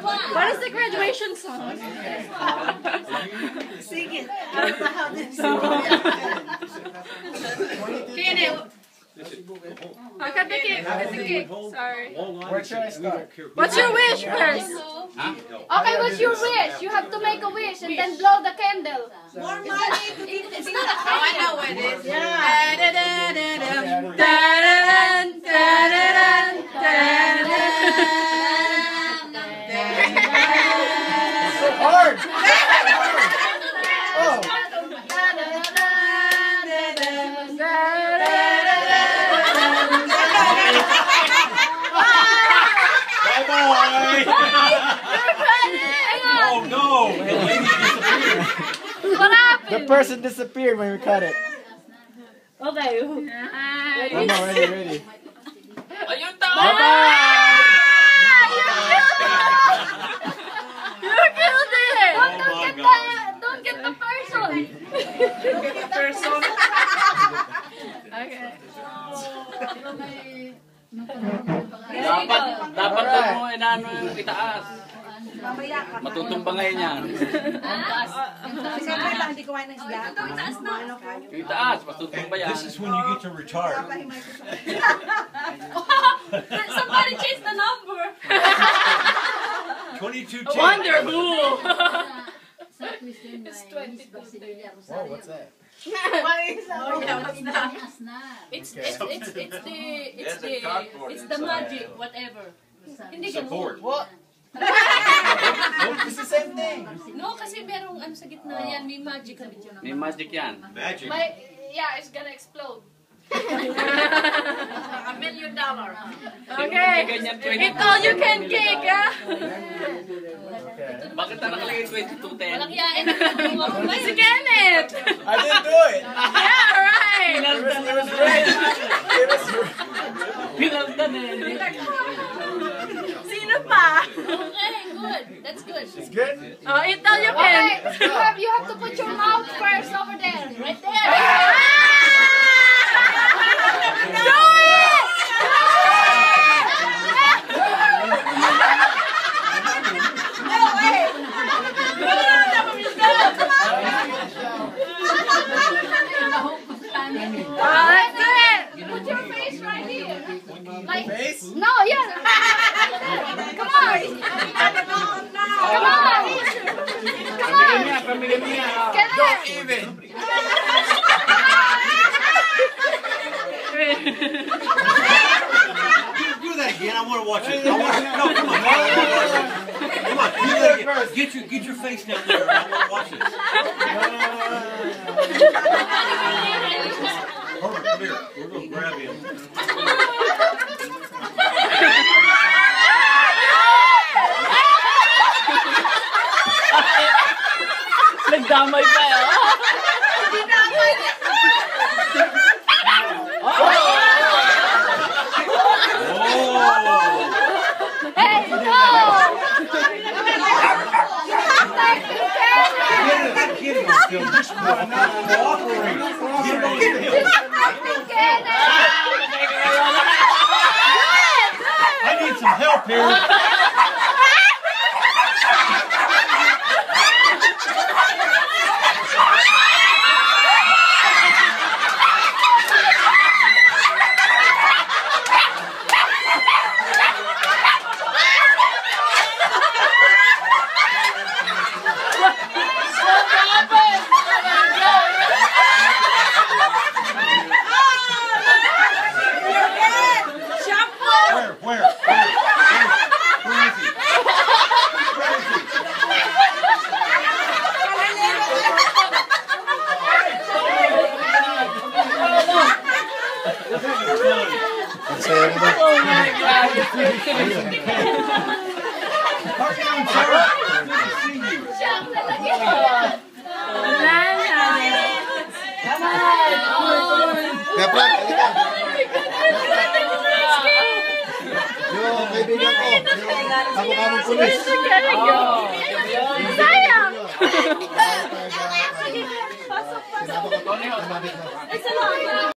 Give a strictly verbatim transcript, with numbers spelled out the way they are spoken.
What is the graduation song? Sing it. I don't know how to sing it. Kenneth. Okay, Vicky. Vicky. Sorry. Where should I start? What's your wish first? Huh? Okay, what's your wish? You have to make a wish and then blow the candle. More money to be It's not a Oh, I know what it is. Yeah. Da-da-da-da-dum. Da-da-dun, da-da-dun, da-da-dun. So hard! Oh! Bye-bye! Oh no! The lady disappeared. What happened? The person disappeared when we cut it. Okay. I'm already ready. Ayun tao! Bye-bye! You killed it! Don't, Oh don't my get God. the, don't get the person. Get the person. Okay. Dapat, dapat daw mo inano yung itaas. Mamaya ka. Matutumba ngayon yan. Siyempre lang, hindi kumain ng isda. Yung itaas, matutumba yan. This is when you get to retire. Somebody change the number. twenty-two I wonder who. It's twenty-two. Whoa, what's that? It's it's it's it's the it's the it's the magic whatever. Hindi ganun. Support. What? It's the same thing. No, kasi merong ano sa gitna yan, may magic sa gitna. May magic yan. Magic. But yeah, it's gonna explode. A million dollar. Okay. It's all you can cake, ah. Okay. Bakit na nakalagay twenty-two ten? Walang yain. Si Kenneth. I didn't do it! Yeah, right. It was, it was great! It was Pinaltan eh. Sino pa? Okay, good. That's good. It's good? Oh, it all you can. Okay, you have, you have to put your mouth first over there. Right there. Do it! Oh, let's do it! Put your face right here. Like, Face? no, yeah. Come on. Come on. Come on. Pamigay niya, pamigay niya. Kenneth. Even! Do that again. I want to watch it. I want to, no, come on. I wanna watch it. Come on. Do that again. Get your, get your face down there. I want to watch this. Hold on, come here. We're going to grab him. Nagdamay pa eh. Hey, no! That kid is still just cooperating. Get him. I need some help here. Where? Where? Where? Where is he? Where is he? Oh my God. How are you doing, sir? Good to see you. Come on! Kaya Frank, halika. Yung kaibigan ko, yung kamukha mong pulis. Sayang! Pasok, pasok. It's a long